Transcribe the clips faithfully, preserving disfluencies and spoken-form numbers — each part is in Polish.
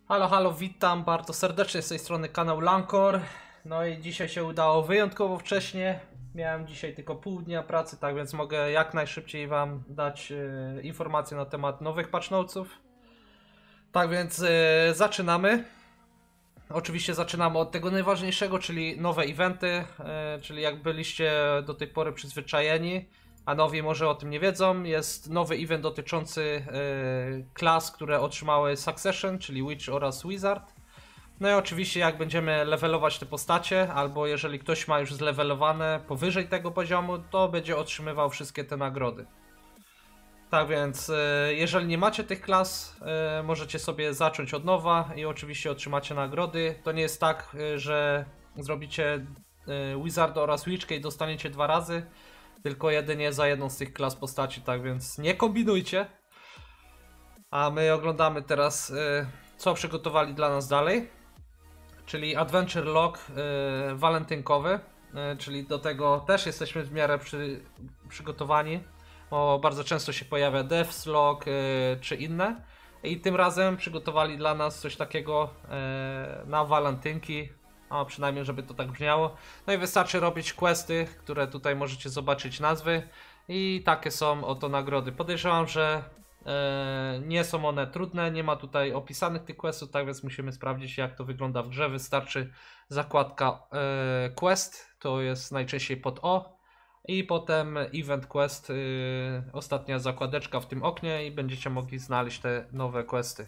Halo, halo, witam bardzo serdecznie z tej strony kanał Lancor. No i dzisiaj się udało wyjątkowo wcześnie. Miałem dzisiaj tylko pół dnia pracy, tak więc mogę jak najszybciej wam dać yy, informacje na temat nowych patch notesów. Tak więc yy, zaczynamy. Oczywiście zaczynamy od tego najważniejszego, czyli nowe eventy, yy, czyli jak byliście do tej pory przyzwyczajeni, a nowi może o tym nie wiedzą, jest nowy event dotyczący yy, klas, które otrzymały Succession, czyli Witch oraz Wizard. No i oczywiście jak będziemy levelować te postacie, albo jeżeli ktoś ma już zlevelowane powyżej tego poziomu, to będzie otrzymywał wszystkie te nagrody. Tak więc yy, jeżeli nie macie tych klas, yy, możecie sobie zacząć od nowa i oczywiście otrzymacie nagrody. To nie jest tak, yy, że zrobicie yy, Wizard oraz Witchkę i dostaniecie dwa razy, tylko jedynie za jedną z tych klas postaci, tak więc nie kombinujcie. A my oglądamy teraz, y, co przygotowali dla nas dalej. Czyli Adventure Log y, walentynkowy, y, czyli do tego też jesteśmy w miarę przy, przygotowani, bo bardzo często się pojawia Devs Log y, czy inne. I tym razem przygotowali dla nas coś takiego y, na walentynki. A przynajmniej, żeby to tak brzmiało. No i wystarczy robić questy, które tutaj możecie zobaczyć nazwy. I takie są oto nagrody. Podejrzewam, że e, nie są one trudne. Nie ma tutaj opisanych tych questów, tak więc musimy sprawdzić, jak to wygląda w grze. Wystarczy zakładka e, quest, to jest najczęściej pod O. I potem event quest, e, ostatnia zakładeczka w tym oknie i będziecie mogli znaleźć te nowe questy.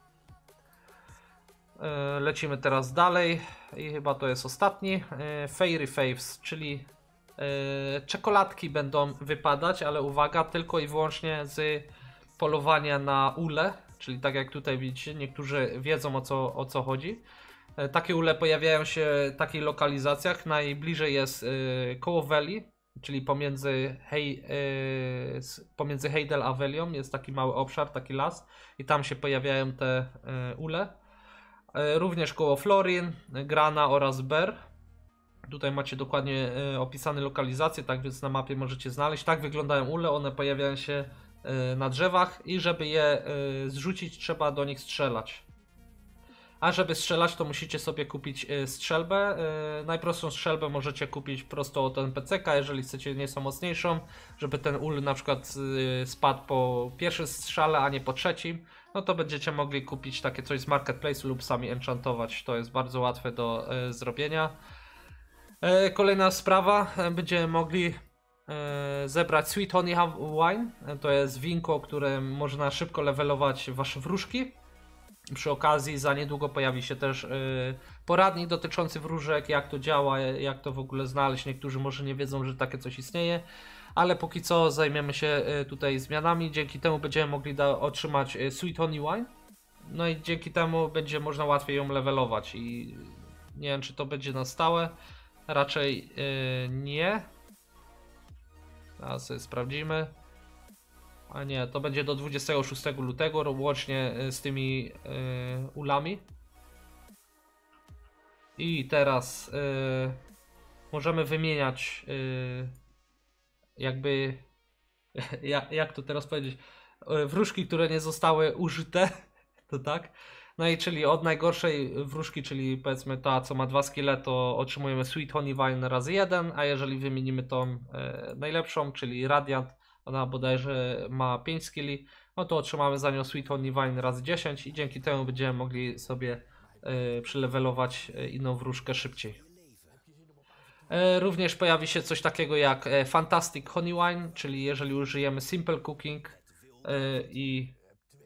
Lecimy teraz dalej i chyba to jest ostatni. Fairy Faves, czyli czekoladki będą wypadać, ale uwaga, tylko i wyłącznie z polowania na ule, czyli tak jak tutaj widzicie, niektórzy wiedzą o co, o co chodzi. Takie ule pojawiają się w takich lokalizacjach, najbliżej jest koło Veli, czyli pomiędzy, Hej, pomiędzy Heidel a Velią jest taki mały obszar, taki las i tam się pojawiają te ule. Również koło Florin, Grana oraz Ber. Tutaj macie dokładnie opisane lokalizacje, tak więc na mapie możecie znaleźć. Tak wyglądają ule, one pojawiają się na drzewach i żeby je zrzucić, trzeba do nich strzelać. A żeby strzelać, to musicie sobie kupić strzelbę. Najprostszą strzelbę możecie kupić prosto od N P C ka, jeżeli chcecie nieco mocniejszą, żeby ten ul na przykład spadł po pierwszym strzale, a nie po trzecim. No to będziecie mogli kupić takie coś z marketplace'u lub sami enchantować. To jest bardzo łatwe do e, zrobienia. E, kolejna sprawa, e, będziemy mogli e, zebrać Sweet Honey Wine. E, to jest winko, które można szybko levelować wasze wróżki. Przy okazji za niedługo pojawi się też e, poradnik dotyczący wróżek, jak to działa, jak to w ogóle znaleźć. Niektórzy może nie wiedzą, że takie coś istnieje. Ale póki co zajmiemy się tutaj zmianami, dzięki temu będziemy mogli da, otrzymać Sweet Honey Wine. No i dzięki temu będzie można łatwiej ją levelować i nie wiem, czy to będzie na stałe, raczej yy, nie. Teraz sobie sprawdzimy. A nie, to będzie do dwudziestego szóstego lutego, łącznie z tymi yy, ulami. I teraz yy, możemy wymieniać yy, jakby, jak, jak to teraz powiedzieć, wróżki, które nie zostały użyte, to tak. No i czyli od najgorszej wróżki, czyli powiedzmy ta, co ma dwa skille, to otrzymujemy Sweet Honey Wine razy jeden, a jeżeli wymienimy tą e, najlepszą, czyli Radiant, ona bodajże ma pięć skilli, no to otrzymamy za nią Sweet Honey Wine razy dziesięć i dzięki temu będziemy mogli sobie e, przylewelować inną wróżkę szybciej. Również pojawi się coś takiego jak Fantastic Honey Wine, czyli jeżeli użyjemy Simple Cooking i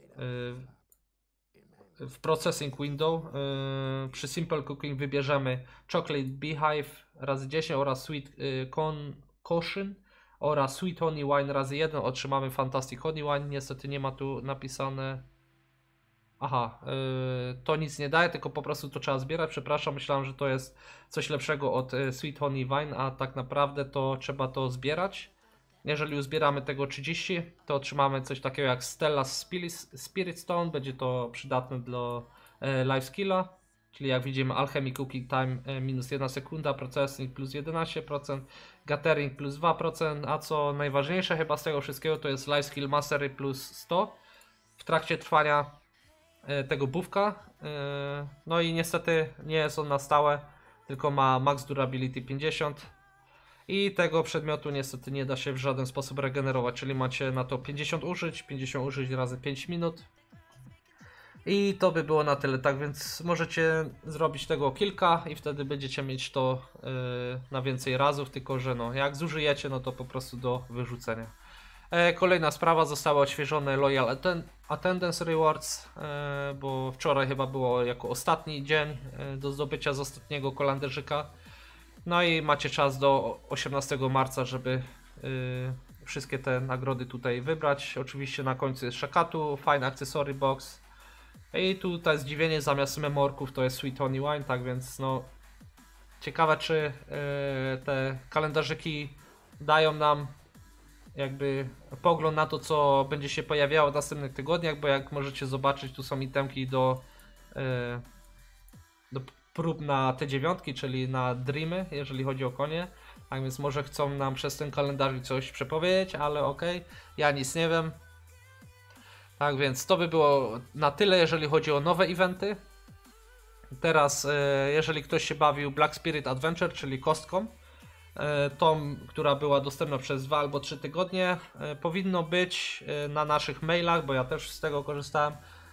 w Processing Window przy Simple Cooking wybierzemy Chocolate Beehive razy dziesięć oraz Sweet Caution oraz Sweet Honey Wine razy jeden, otrzymamy Fantastic Honey Wine. Niestety nie ma tu napisane. Aha, yy, to nic nie daje, tylko po prostu to trzeba zbierać. Przepraszam, myślałem, że to jest coś lepszego od y, Sweet Honey Wine, a tak naprawdę to trzeba to zbierać. Jeżeli uzbieramy tego trzydzieści, to otrzymamy coś takiego jak Stella Spirit Stone. Będzie to przydatne do y, life skilla. Czyli jak widzimy Alchemy Cooking Time y, minus jedna sekunda, Processing plus jedenaście procent, Gathering plus dwa procent, a co najważniejsze chyba z tego wszystkiego to jest Life Skill Mastery plus sto w trakcie trwania tego buffka. No i niestety nie jest on na stałe, tylko ma max durability pięćdziesiąt. I tego przedmiotu niestety nie da się w żaden sposób regenerować, czyli macie na to pięćdziesiąt użyć, pięćdziesiąt użyć razy pięć minut. I to by było na tyle, tak więc możecie zrobić tego kilka i wtedy będziecie mieć to yy, na więcej razów, tylko że no, jak zużyjecie, no to po prostu do wyrzucenia. E, kolejna sprawa, zostały odświeżone Loyal Atten Attendance Rewards, e, bo wczoraj chyba było jako ostatni dzień e, do zdobycia z ostatniego kalendarzyka. No i macie czas do osiemnastego marca, żeby yy, wszystkie te nagrody tutaj wybrać. Oczywiście na końcu jest Shakatu, Fine Accessory Box. I tutaj zdziwienie, zamiast memorków to jest Sweet Honey Wine, tak więc no ciekawe, czy yy, te kalendarzyki dają nam jakby pogląd na to, co będzie się pojawiało w następnych tygodniach, bo jak możecie zobaczyć, tu są itemki do, yy, do prób na te dziewiątki, czyli na Dreamy, jeżeli chodzi o konie. Tak więc może chcą nam przez ten kalendarz coś przepowiedzieć, ale okej, okay. Ja nic nie wiem. Tak więc to by było na tyle, jeżeli chodzi o nowe eventy. Teraz, jeżeli ktoś się bawił Black Spirit Adventure, czyli kostką, tą, która była dostępna przez dwa albo trzy tygodnie, powinno być na naszych mailach, bo ja też z tego korzystałem.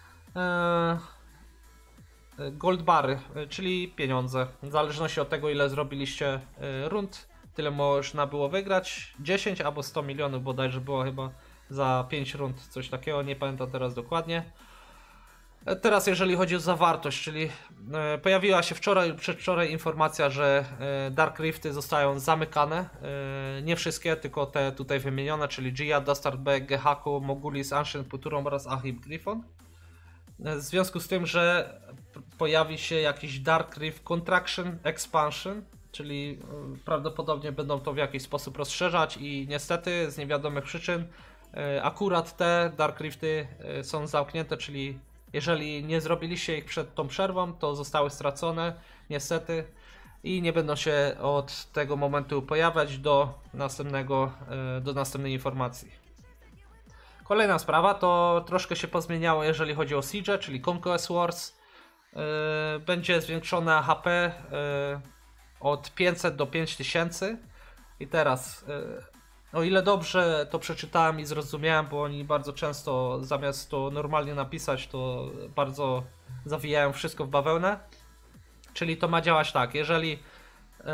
Gold bary, czyli pieniądze. W zależności od tego, ile zrobiliście rund, tyle można było wygrać. dziesięć albo sto milionów bodajże było chyba za pięć rund, coś takiego, nie pamiętam teraz dokładnie. Teraz jeżeli chodzi o zawartość, czyli pojawiła się wczoraj lub przedwczoraj informacja, że Dark Rifty zostają zamykane. Nie wszystkie, tylko te tutaj wymienione, czyli Gia, Dastard B, Gehaku, Mogulis, Ancient Futurum oraz Ahib Griffon. W związku z tym, że pojawi się jakiś Dark Rift Contraction Expansion, czyli prawdopodobnie będą to w jakiś sposób rozszerzać i niestety z niewiadomych przyczyn akurat te Dark Rifty są zamknięte, czyli jeżeli nie zrobiliście ich przed tą przerwą, to zostały stracone niestety i nie będą się od tego momentu pojawiać do następnego, do następnej informacji. Kolejna sprawa to troszkę się pozmieniało, jeżeli chodzi o Siege, czyli Conquest Wars. Yy, będzie zwiększone H P yy, od pięćset do pięć tysięcy. I teraz, yy, o ile dobrze to przeczytałem i zrozumiałem, bo oni bardzo często zamiast to normalnie napisać, to bardzo zawijają wszystko w bawełnę. Czyli to ma działać tak, jeżeli yy,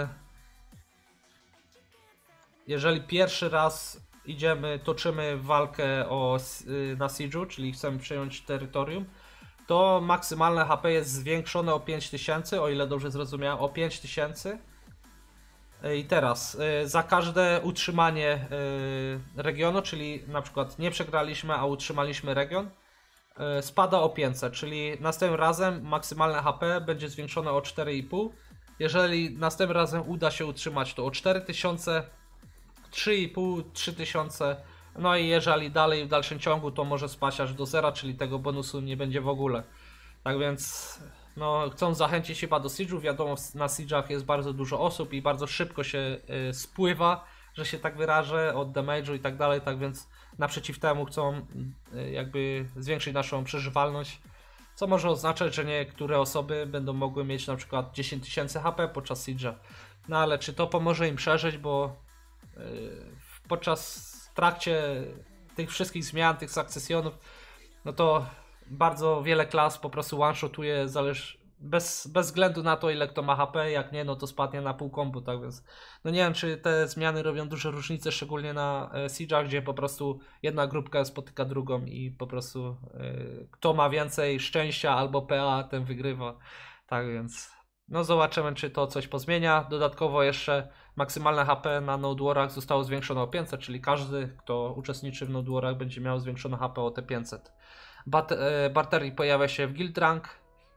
jeżeli pierwszy raz idziemy, toczymy walkę o, na Siege'u, czyli chcemy przejąć terytorium, to maksymalne H P jest zwiększone o pięć tysięcy, o ile dobrze zrozumiałem, o pięć tysięcy. I teraz za każde utrzymanie regionu, czyli na przykład nie przegraliśmy, a utrzymaliśmy region, spada o pięćset, czyli następnym razem maksymalne H P będzie zwiększone o cztery i pół. Jeżeli następnym razem uda się utrzymać, to o cztery tysiące, trzy i pół, trzy tysiące, no i jeżeli dalej w dalszym ciągu, to może spaść aż do zera, czyli tego bonusu nie będzie w ogóle. Tak więc no, chcą zachęcić chyba do Siege'u, wiadomo, na Siege'ach jest bardzo dużo osób i bardzo szybko się y, spływa, że się tak wyrażę, od damage'u i tak dalej, tak więc naprzeciw temu chcą y, jakby zwiększyć naszą przeżywalność, co może oznaczać, że niektóre osoby będą mogły mieć na przykład dziesięć tysięcy H P podczas Siege'a. No ale czy to pomoże im przeżyć, bo podczas, w trakcie tych wszystkich zmian, tych sukcesjonów, no to bardzo wiele klas po prostu one-shotuje, zależy, bez, bez względu na to, ile kto ma H P, jak nie, no to spadnie na pół kombu, tak więc no nie wiem, czy te zmiany robią duże różnice, szczególnie na Siege'ach, gdzie po prostu jedna grupka spotyka drugą i po prostu y, kto ma więcej szczęścia albo P A, ten wygrywa, tak więc no zobaczymy, czy to coś pozmienia. Dodatkowo jeszcze maksymalne H P na Node Warach zostało zwiększone o pięćset, czyli każdy, kto uczestniczy w Node Warach, będzie miał zwiększone H P o te pięćset. Bat e, Bartery pojawia się w Guild Rank.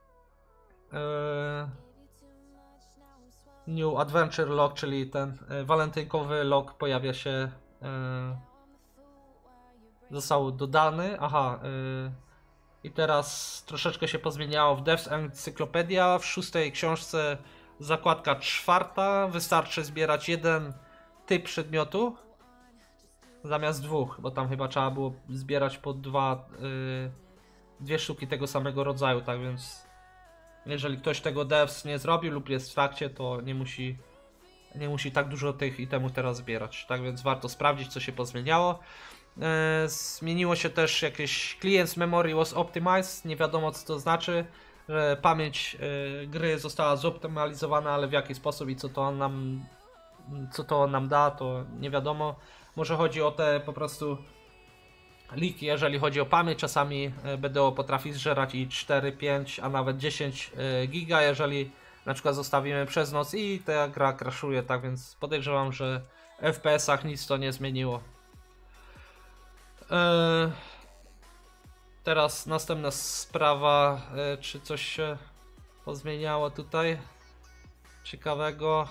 E, New Adventure Log, czyli ten e, walentynkowy log pojawia się, e, został dodany. Aha, e, i teraz troszeczkę się pozmieniało w Devs Encyclopedia. W szóstej książce zakładka czwarta. Wystarczy zbierać jeden typ przedmiotu zamiast dwóch, bo tam chyba trzeba było zbierać po dwa, yy, dwie sztuki tego samego rodzaju, tak więc jeżeli ktoś tego devs nie zrobił lub jest w trakcie, to nie musi nie musi tak dużo tych itemów teraz zbierać, tak więc warto sprawdzić, co się pozmieniało. E, zmieniło się też jakieś client's memory was optimized, nie wiadomo co to znaczy, że pamięć e, gry została zoptymalizowana, ale w jaki sposób i co to on nam co to nam da, to nie wiadomo. Może chodzi o te po prostu leaki, jeżeli chodzi o pamięć, czasami B D O potrafi zżerać i cztery, pięć, a nawet dziesięć giga, jeżeli na przykład zostawimy przez noc i ta gra crashuje, tak więc podejrzewam, że w F P S-ach nic to nie zmieniło. Eee, teraz następna sprawa, eee, czy coś się pozmieniało tutaj ciekawego.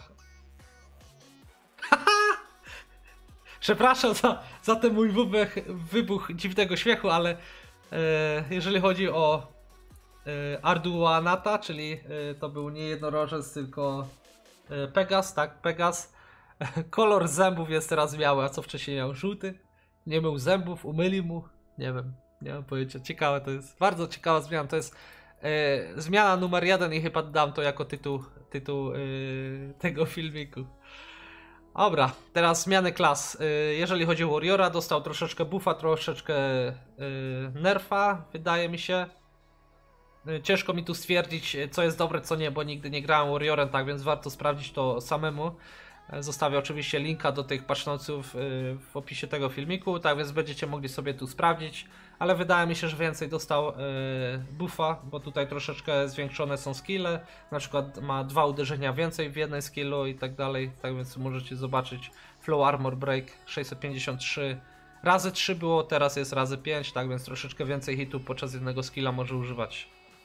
Przepraszam za, za ten mój wybuch, wybuch dziwnego śmiechu, ale e, jeżeli chodzi o e, Arduanata, czyli e, to był nie jednorożec, tylko e, Pegas, tak, Pegas. Kolor zębów jest teraz biały, a co wcześniej miał? Żółty? Nie miał zębów, umyli mu? Nie wiem, nie mam pojęcia. Ciekawe to jest, bardzo ciekawa zmiana. To jest e, zmiana numer jeden i chyba dam to jako tytuł, tytuł e, tego filmiku. Dobra, teraz zmiany klas. Jeżeli chodzi o Warriora, dostał troszeczkę buffa, troszeczkę nerfa, wydaje mi się. Ciężko mi tu stwierdzić, co jest dobre, co nie, bo nigdy nie grałem Warriorem, tak więc warto sprawdzić to samemu. Zostawię oczywiście linka do tych patchnotesów w opisie tego filmiku, tak więc będziecie mogli sobie tu sprawdzić. Ale wydaje mi się, że więcej dostał buffa, bo tutaj troszeczkę zwiększone są skille. Na przykład ma dwa uderzenia więcej w jednej skillu i tak dalej. Tak więc możecie zobaczyć Flow Armor Break sześćset pięćdziesiąt trzy. Razy trzy było, teraz jest razy pięć, tak więc troszeczkę więcej hitów podczas jednego skilla może używać.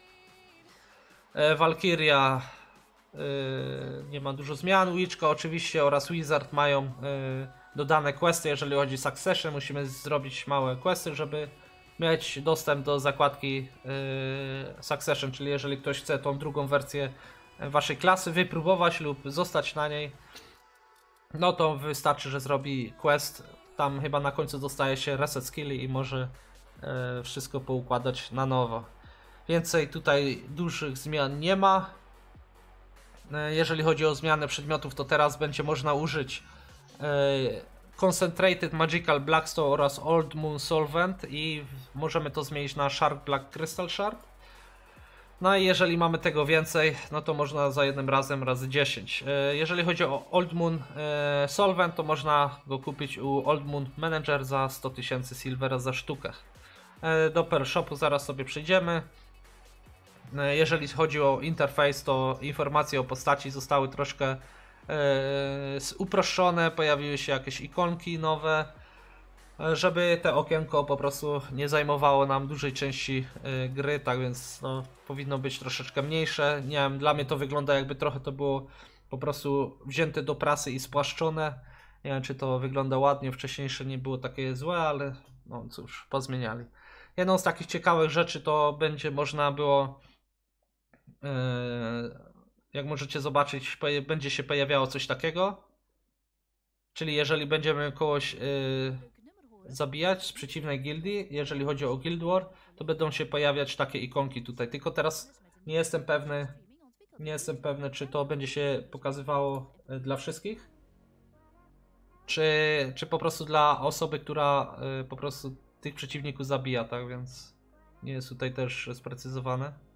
Valkyria. Yy, nie ma dużo zmian. Witchka oczywiście oraz Wizard mają yy, dodane questy, jeżeli chodzi o Succession. Musimy zrobić małe questy, żeby mieć dostęp do zakładki yy, Succession, czyli jeżeli ktoś chce tą drugą wersję waszej klasy wypróbować lub zostać na niej, no to wystarczy, że zrobi quest. Tam chyba na końcu dostaje się reset skilli i może yy, wszystko poukładać na nowo. Więcej tutaj dużych zmian nie ma. Jeżeli chodzi o zmianę przedmiotów, to teraz będzie można użyć e, Concentrated Magical Blackstone oraz Old Moon Solvent i możemy to zmienić na Sharp Black Crystal Shard. No i jeżeli mamy tego więcej, no to można za jednym razem razy dziesięć. E, jeżeli chodzi o Old Moon e, Solvent, to można go kupić u Old Moon Manager za sto tysięcy silvera za sztukę. E, do Pearl Shopu zaraz sobie przejdziemy. Jeżeli chodzi o interfejs, to informacje o postaci zostały troszkę e, uproszczone, pojawiły się jakieś ikonki nowe, żeby te okienko po prostu nie zajmowało nam dużej części e, gry, tak więc no, powinno być troszeczkę mniejsze. Nie wiem, dla mnie to wygląda jakby trochę to było po prostu wzięte do prasy i spłaszczone. Nie wiem, czy to wygląda ładnie, wcześniejsze nie było takie złe, ale no cóż, pozmieniali. Jedną z takich ciekawych rzeczy to będzie można było, jak możecie zobaczyć, będzie się pojawiało coś takiego. Czyli jeżeli będziemy kogoś yy, zabijać z przeciwnej gildii, jeżeli chodzi o Guild War, to będą się pojawiać takie ikonki tutaj. Tylko teraz nie jestem pewny, nie jestem pewny, czy to będzie się pokazywało dla wszystkich, czy, czy po prostu dla osoby, która yy, po prostu tych przeciwników zabija, tak więc nie jest tutaj też sprecyzowane.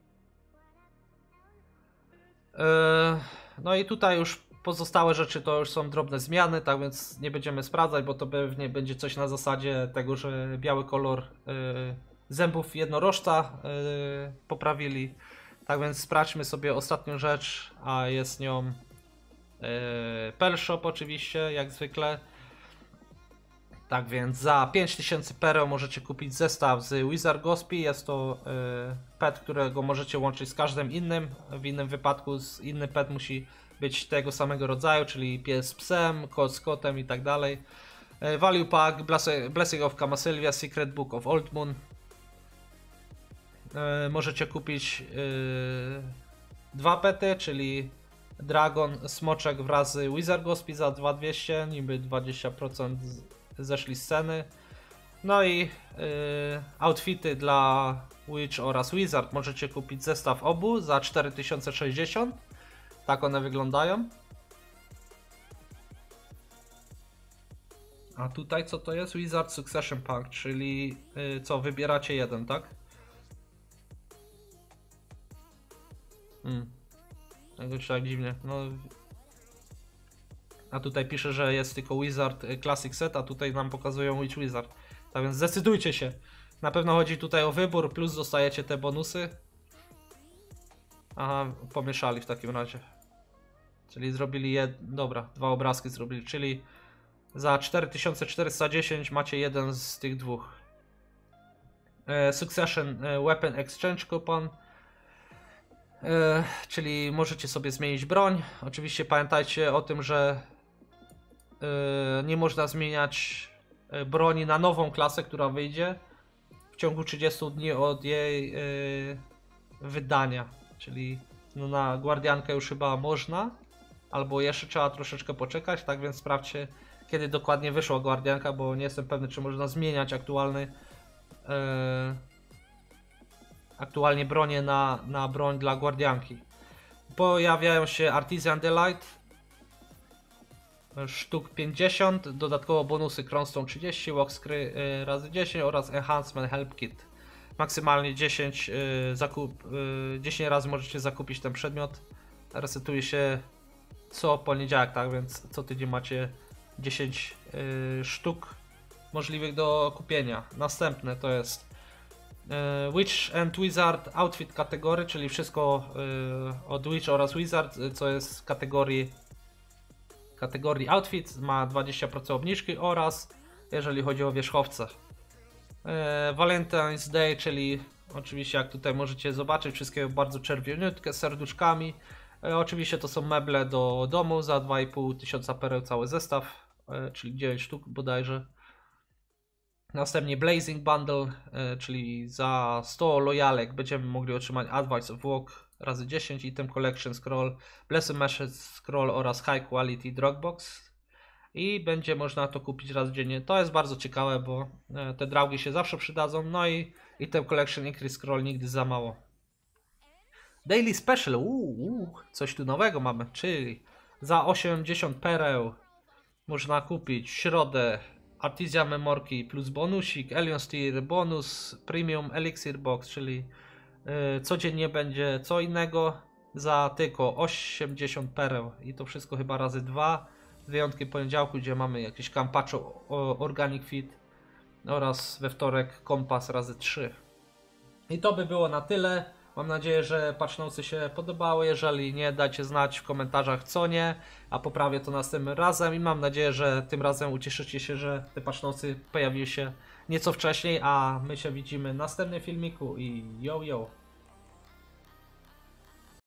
No i tutaj już pozostałe rzeczy to już są drobne zmiany, tak więc nie będziemy sprawdzać, bo to pewnie będzie coś na zasadzie tego, że biały kolor zębów jednorożca poprawili. Tak więc sprawdźmy sobie ostatnią rzecz, a jest nią Pearl Shop oczywiście, jak zwykle. Tak więc za pięć tysięcy pereł możecie kupić zestaw z Wizard Gospi. Jest to y, pet, którego możecie łączyć z każdym innym. W innym wypadku z inny pet musi być tego samego rodzaju, czyli pies z psem, kot z kotem i tak dalej. Y, Value Pack, Blessing of Camasylvia, Secret Book of Old Moon. Y, możecie kupić y, dwa pety, czyli Dragon, Smoczek wraz z Wizard Gospi za dwa tysiące dwieście, niby dwadzieścia procent zeszli z ceny. No i yy, outfity dla Witch oraz Wizard. Możecie kupić zestaw obu za cztery tysiące sześćdziesiąt. Tak one wyglądają. A tutaj co to jest? Wizard Succession Pack, czyli yy, co, wybieracie jeden, tak? Hmm. Jakoś tak dziwnie. No. A tutaj pisze, że jest tylko Wizard Classic Set, a tutaj nam pokazują Witch Wizard. Tak więc zdecydujcie się. Na pewno chodzi tutaj o wybór, plus dostajecie te bonusy. Aha, pomieszali w takim razie. Czyli zrobili jed... Dobra, dwa obrazki zrobili, czyli za cztery tysiące czterysta dziesięć macie jeden z tych dwóch. E, Succession e, Weapon Exchange Coupon. E, czyli możecie sobie zmienić broń. Oczywiście pamiętajcie o tym, że e, nie można zmieniać broni na nową klasę, która wyjdzie w ciągu trzydziestu dni od jej e, wydania. Czyli no na Guardiankę już chyba można, albo jeszcze trzeba troszeczkę poczekać, tak więc sprawdźcie, kiedy dokładnie wyszła Guardianka, bo nie jestem pewny, czy można zmieniać aktualny e, aktualnie bronię na, na broń dla Guardianki. Pojawiają się Artisan Delight sztuk pięćdziesiąt, dodatkowo bonusy Cronstone trzydzieści, Walkscry y, razy dziesięć oraz Enhancement Help Kit. Maksymalnie dziesięć, y, zakup, y, dziesięć razy możecie zakupić ten przedmiot. Resetuje się co poniedziałek, tak więc co tydzień macie dziesięć y, sztuk możliwych do kupienia. Następne to jest y, Witch and Wizard Outfit kategorii, czyli wszystko y, od Witch oraz Wizard, co jest w kategorii kategorii Outfit, ma dwadzieścia procent obniżki oraz jeżeli chodzi o wierzchowce. E, Valentine's Day, czyli oczywiście jak tutaj możecie zobaczyć, wszystkie bardzo czerwieniutkie, z serduszkami. E, oczywiście to są meble do domu za dwa i pół tysiąca pereł cały zestaw, e, czyli dziewięć sztuk bodajże. Następnie Blazing Bundle, e, czyli za sto lojalek będziemy mogli otrzymać Advice of Walk razy dziesięć, Item Collection Scroll, Blessed Message Scroll oraz High Quality Dropbox. I będzie można to kupić raz dziennie. To jest bardzo ciekawe, bo te draugi się zawsze przydadzą. No i Item Collection Increase Scroll nigdy za mało. Daily Special, uuu, coś tu nowego mamy, czyli za osiemdziesiąt pereł można kupić w środę Artisan Memorki plus bonusik, Elion Steer bonus, Premium Elixir Box, czyli yy, codziennie będzie co innego za tylko osiemdziesiąt pereł i to wszystko chyba razy dwa. Z wyjątkiem poniedziałku, gdzie mamy jakiś Campaccio Organic Fit oraz we wtorek kompas razy trzy. I to by było na tyle. Mam nadzieję, że patch notesy się podobały. Jeżeli nie, dajcie znać w komentarzach co nie, a poprawię to następnym razem. I mam nadzieję, że tym razem ucieszycie się, że te patch notesy pojawiły się nieco wcześniej, a my się widzimy w następnym filmiku i yo yo!